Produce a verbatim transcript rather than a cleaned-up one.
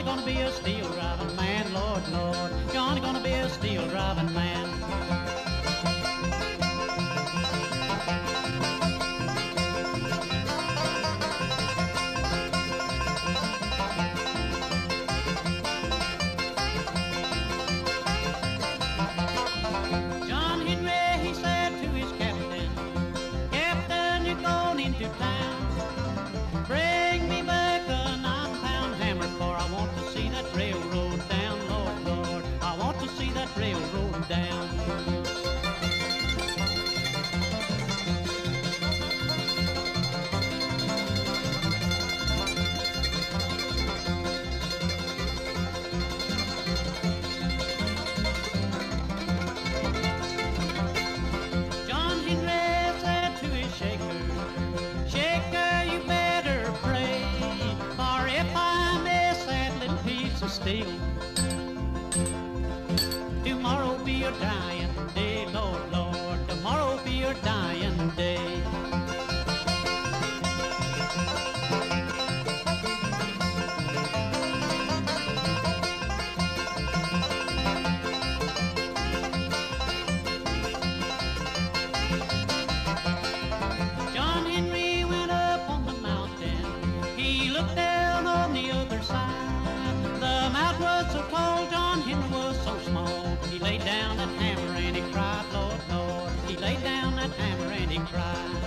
gonna be a steel driving man, Lord, Lord. Johnny gonna be a steel driving man. John Henry, he said to his captain, Captain, you're going into town. Bring me back a nine-pound hammer, for I want to see that railroad down, Lord, Lord. I want to see that railroad down. John Henry said to his shaker, Shaker, you better pray, for if I miss that little piece of steel, tomorrow be your dying day, Lord, Lord. Tomorrow be your dying day. John Henry went up on the mountain. He looked down on the other side. The mountain was so tall, John Henry was so small. He laid down that hammer and he cried, Lord, Lord. He laid down that hammer and he cried.